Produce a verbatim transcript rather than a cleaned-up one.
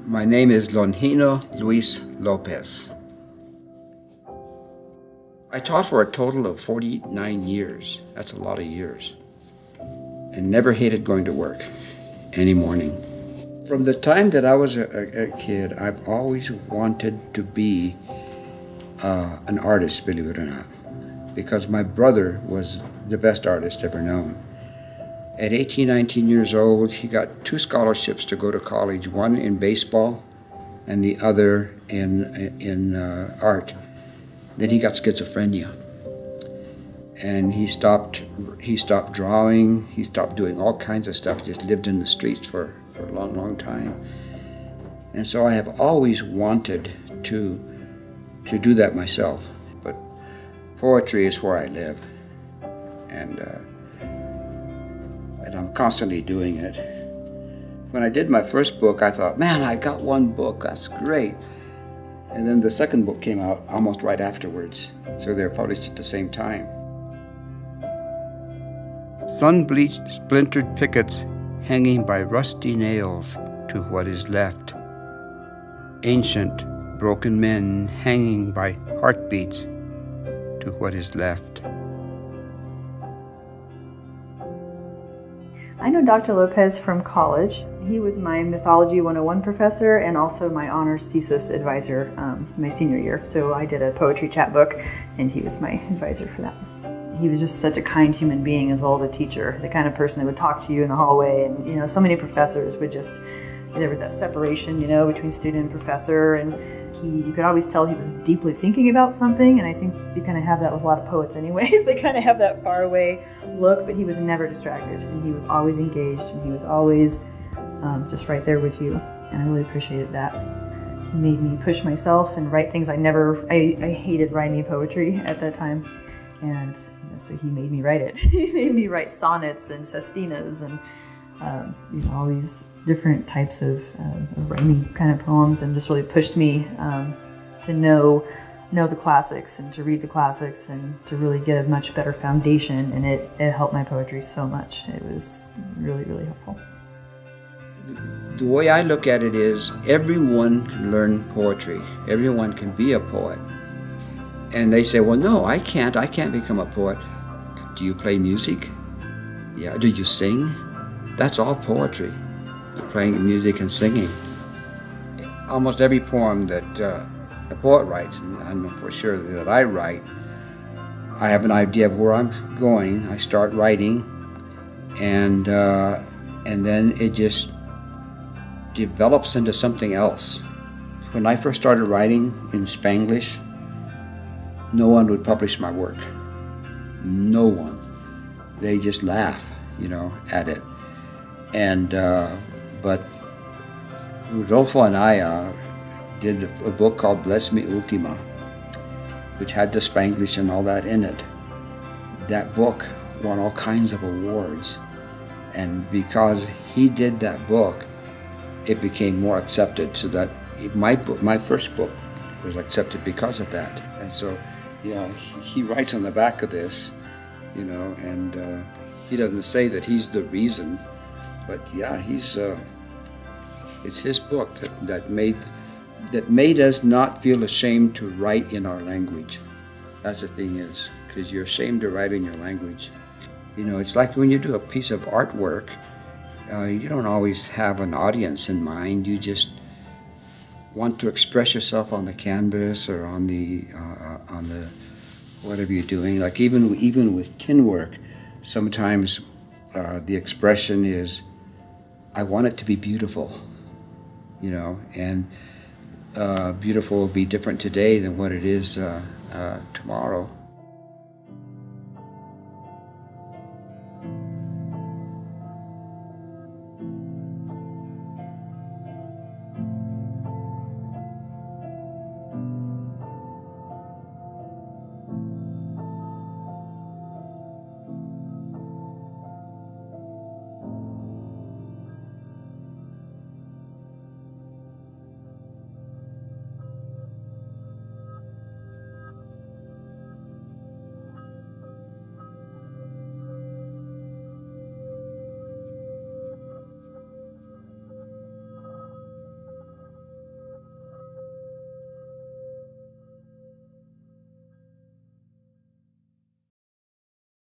My name is Longino Luis Lopez. I taught for a total of forty-nine years. That's a lot of years. And never hated going to work any morning. From the time that I was a, a, a kid, I've always wanted to be uh, an artist, believe it or not, because my brother was the best artist ever known. At eighteen, nineteen years old, he got two scholarships to go to college, one in baseball and the other in, in uh, art. Then he got schizophrenia. And he stopped, he stopped drawing, he stopped doing all kinds of stuff, just lived in the streets for, for a long, long time. And so I have always wanted to, to do that myself. But poetry is where I live. And uh, And I'm constantly doing it. When I did my first book, I thought, man, I got one book, that's great. And then the second book came out almost right afterwards. So they were published at the same time. Sun-bleached, splintered pickets hanging by rusty nails to what is left. Ancient, broken men hanging by heartbeats to what is left. I know Doctor Lopez from college. He was my Mythology one oh one professor and also my honors thesis advisor um, my senior year. So I did a poetry chapbook and he was my advisor for that. He was just such a kind human being as well as a teacher, the kind of person that would talk to you in the hallway. And you know, so many professors would just, there was that separation, you know, between student and professor, and he, you could always tell he was deeply thinking about something, and I think you kind of have that with a lot of poets anyways. They kind of have that faraway look, but he was never distracted, and he was always engaged, and he was always um, just right there with you, and I really appreciated that. He made me push myself and write things I never, I, I hated writing poetry at that time, and you know, so he made me write it. He made me write sonnets and sestinas and um, you know, all these different types of, uh, of rhyming kind of poems, and just really pushed me um, to know know the classics and to read the classics and to really get a much better foundation, and it, it helped my poetry so much. It was really, really helpful. The way I look at it is everyone can learn poetry. Everyone can be a poet. And they say, well, no, I can't. I can't become a poet. Do you play music? Yeah. Do you sing? That's all poetry. Playing music and singing. Almost every poem that uh, a poet writes, and I know for sure that I write, I have an idea of where I'm going. I start writing, and uh, and then it just develops into something else. When I first started writing in Spanglish, no one would publish my work. No one. They just laugh, you know, at it. And uh, but Rodolfo and I uh, did a, a book called Bless Me Ultima, which had the Spanglish and all that in it. That book won all kinds of awards, and because he did that book, it became more accepted. So that my book, my first book, was accepted because of that. And so, yeah, he, he writes on the back of this, you know, and uh, he doesn't say that he's the reason. But yeah, he's, uh, it's his book that, that, made, that made us not feel ashamed to write in our language. That's the thing is, because you're ashamed to write in your language. You know, it's like when you do a piece of artwork, uh, you don't always have an audience in mind. You just want to express yourself on the canvas or on the, uh, on the, whatever you're doing. Like even, even with tin work, sometimes uh, the expression is, I want it to be beautiful, you know, and uh, beautiful will be different today than what it is uh, uh, tomorrow.